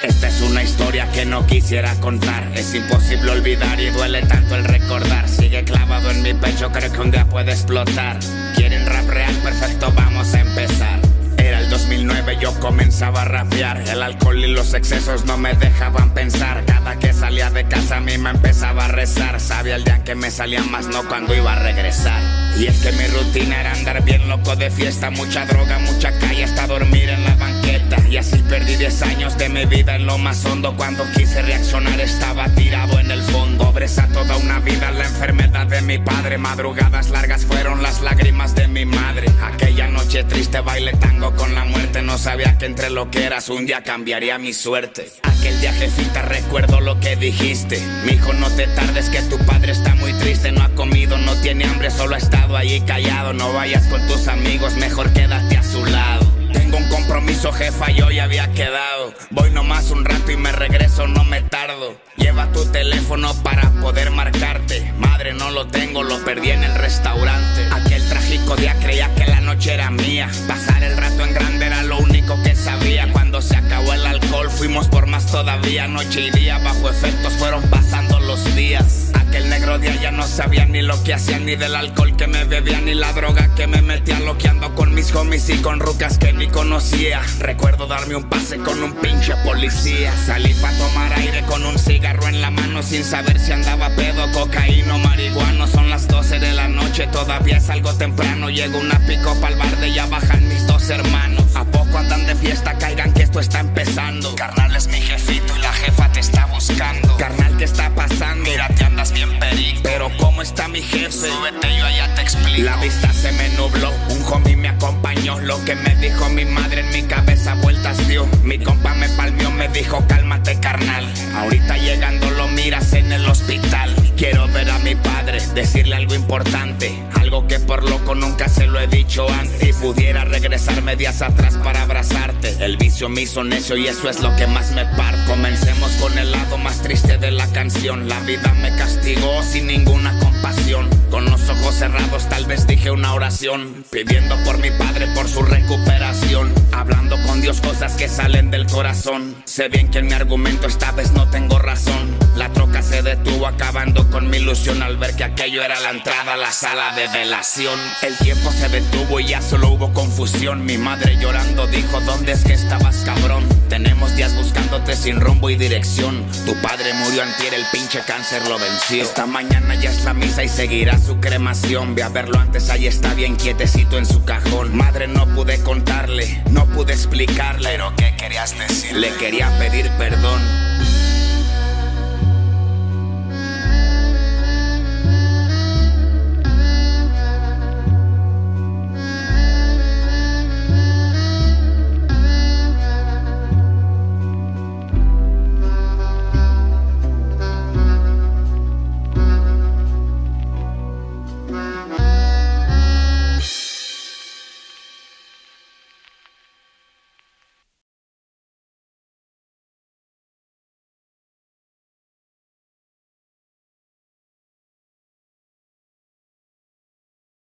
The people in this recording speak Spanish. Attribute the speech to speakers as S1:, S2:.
S1: Esta es una historia que no quisiera contar. Es imposible olvidar y duele tanto el recordar. Sigue clavado en mi pecho, creo que un día puede explotar. ¿Quieren rap real? Perfecto, vamos a empezar. Era el 2009, yo comenzaba a rapear. El alcohol y los excesos no me dejaban pensar. Cada que salía de casa a mí me empezaba a rezar. Sabía el día en que me salía más, no cuando iba a regresar. Y es que mi rutina era andar bien loco de fiesta. Mucha droga, mucha calle, hasta dormir en la banqueta. Y así perdí 10 años de mi vida en lo más hondo. Cuando quise reaccionar estaba tirado en el fondo. Pobreza toda una vida, la enfermedad de mi padre. Madrugadas largas fueron las lágrimas de mi madre. Aquella noche triste bailé tango con la muerte. No sabía que entre lo que eras un día cambiaría mi suerte. Aquel día, jefita, recuerdo lo que dijiste. Mijo, no te tardes que tu padre está muy triste. No ha comido, no tiene hambre, solo ha estado allí callado. No vayas con tus amigos, mejor quédate a su lado. Tengo un compromiso, jefa, yo ya había quedado. Voy nomás un rato y me regreso, no me tardo. Lleva tu teléfono para poder marcarte. Madre, no lo tengo, lo perdí en el restaurante. Aquel trágico día creía que la noche era mía. Pasar el rato en grande era lo único que sabía. Cuando se acabó el alcohol fuimos por más todavía. Noche y día bajo efectos fueron pasando los días. Aquel negro día ya no sabía ni lo que hacía, ni del alcohol que me bebía, ni la droga que me metía. Loqueando con mis homies y con rucas que ni conocía. Recuerdo darme un pase con un pinche policía. Salí pa' tomar aire con un cigarro en la mano, sin saber si andaba pedo, cocaína o marihuano. Son las 12 de la noche, todavía es algo temprano. Llego una pico pa'l bar de ya bajan mis dos hermanos. ¿A poco andan de fiesta? Caigan que esto está empezando. Carnal es mi jefito y la jefa te está buscando. Carnal, ¿qué está pasando? Mira, te andas bien perico. Pero ¿cómo está mi jefe? Súbete, yo allá te explico. La vista se me nubló, un homie me acompañó. Lo que me dijo mi madre en mi cabeza vueltas dio. Mi compa me palmeó, me dijo cálmate, carnal. Ahorita llegando lo miras en el hospital. Quiero ver a mi padre, decirle algo importante. Algo que por loco nunca se lo he dicho antes. Si pudiera regresarme días atrás para abrazarte. El vicio me hizo necio y eso es lo que más me parte. Comencemos con el lado más triste de la canción. La vida me castigó sin ninguna compasión. Con los ojos cerrados tal vez dije una oración, pidiendo por mi padre, por su recuperación. Hablando con Dios cosas que salen del corazón. Sé bien que en mi argumento esta vez no tengo razón. La troca se detuvo acabando con mi ilusión al ver que aquello era la entrada a la sala de velación. El tiempo se detuvo y ya solo hubo confusión. Mi madre llorando dijo ¿dónde es que estabas, cabrón? Tenemos días buscándote sin rumbo y dirección. Tu padre murió antier, el pinche cáncer lo venció. Esta mañana ya es la misa y seguirá su cremación. Ve a verlo antes, ahí está bien quietecito en su cajón. Madre, no pude contarle, no pude explicarle. ¿Pero qué querías decir? Le quería pedir perdón.